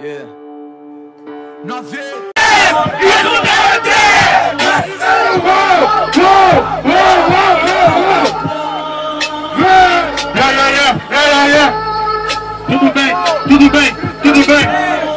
Yeah. Nove. Tudo bem, tudo bem, tudo bem.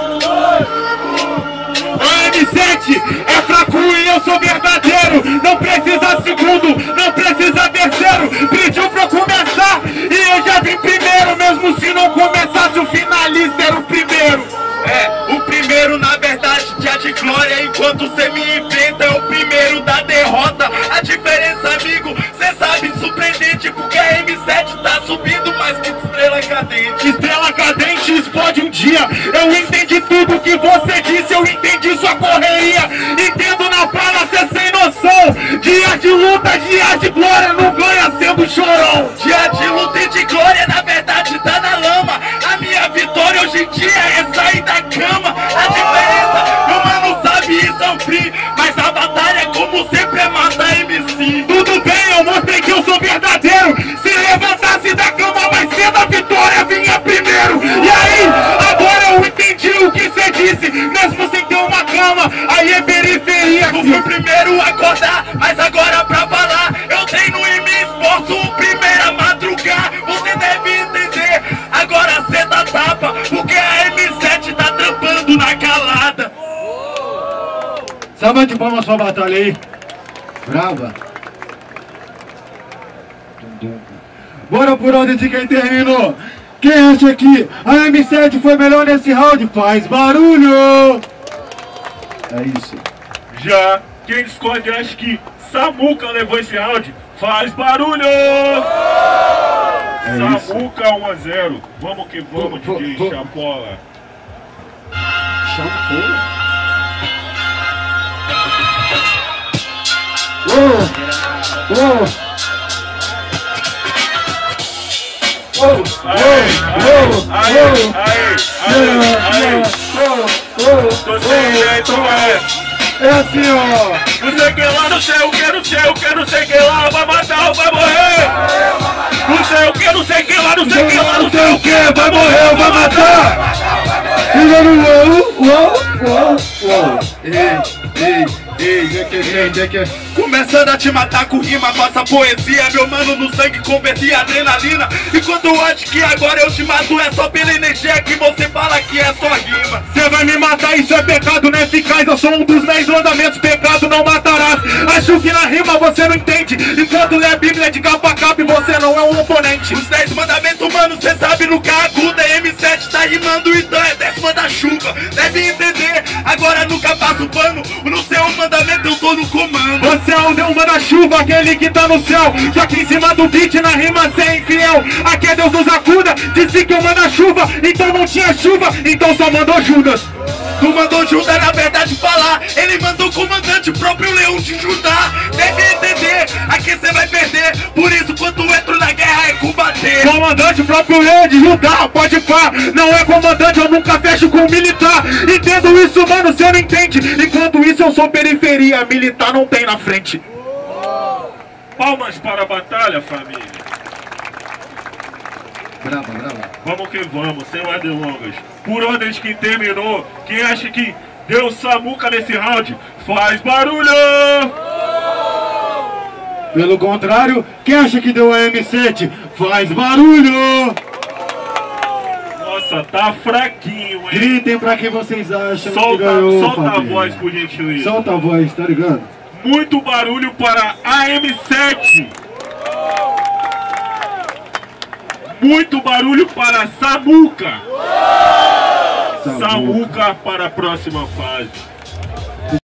O M7 é fraco e eu sou verdadeiro. Não precisa segundo, não precisa terceiro. Pediu pra começar e eu já vim primeiro. Mesmo se não começasse, o finalista era o primeiro. É, o primeiro na verdade dia de glória. Enquanto cê me inventa é o primeiro da derrota. A diferença, amigo, cê sabe, surpreendente. Porque a M7 tá subindo mais que estrela cadente. Estrela cadente explode um dia. Eu entendi tudo que você disse, eu entendi sua correria. Entendo na fala, cê sem noção. Dia de luta, dia de glória, não ganha sendo chorão. Dia de luta e de glória, na verdade tá na lama. A minha vitória hoje em dia é sair da cama. A diferença, meu mano sabe, isso é um fim. Mas a batalha, como sempre, é matar MC. Tudo bem, eu mostrei que eu sou verdadeiro. Se levantasse da cama mais cedo, a vitória vinha primeiro. E aí, agora eu entendi o que cê disse. Mesmo sem ter uma cama, aí é periferia. Eu fui o primeiro a acordar, mas agora pra falar, eu treino e me esforço o primeiro a madrugar. Você deve entender, agora cê dá tapa, porque a M7 tá trampando na calada. Salva de palmas sua batalha aí. Brava. Bora por ordem de quem terminou. Quem acha que a M7 foi melhor nesse round, faz barulho. É isso. Já quem discorde acha que Samuca levou esse round, faz barulho. Samuca 1-0. Vamos que vamos, DJ Chapola. Chapola? Tô sem jeito, é assim, ó. Não sei que lá, não sei o que, não sei o que, não sei que lá, vai matar ou vai morrer. Não sei o que, não sei que lá, não sei que lá, não sei o que, vai morrer ou vai matar. Começando a te matar com rima, faça poesia. Meu mano no sangue converti adrenalina. Enquanto eu acho que agora eu te mato é só pela energia que você fala que é só rima. Cê vai me matar, isso é pecado, não é eficaz. Eu sou um dos 10 mandamentos, pecado não matarás. Acho que na rima você não entende. Enquanto lê a Bíblia de capa a capa e você não é um oponente. Os 10 mandamentos, mano, cê sabe no aguda. M7 tá rimando, então é 10 da chuva. Deve entender, agora nunca passo pano. No seu mandamento eu tô no comando. Você é o Deus manda-chuva, aquele que tá no céu. Só que em cima do beat, na rima cê é infiel. Aqui é Deus nos acuda, disse que eu mando a chuva. Então não tinha chuva, então só mandou Judas. Tu mandou Judas, na verdade, falar. Ele mandou o comandante, o próprio leão de Judá. Deve entender, aqui cê vai perder. Por isso, quando entro na guerra, é combater. Comandante, o próprio leão de Judá, pode pá. Não é comandante, eu nunca fecho com militar. Entendo isso, mano, cê não entende. Enquanto isso, eu sou periferia, militar não tem na frente. Palmas para a batalha, família. Brava, brava. Vamos que vamos, sem mais delongas. Por ordem de quem terminou, quem acha que deu Samuca nesse round, faz barulho! Pelo contrário, quem acha que deu a M7, faz barulho! Nossa, tá fraquinho, hein? Gritem pra quem vocês acham que ganhou, solta a voz, por gentileza. Solta a voz, tá ligado? Muito barulho para a M7! Muito barulho para Samuca! Samuca para a próxima fase.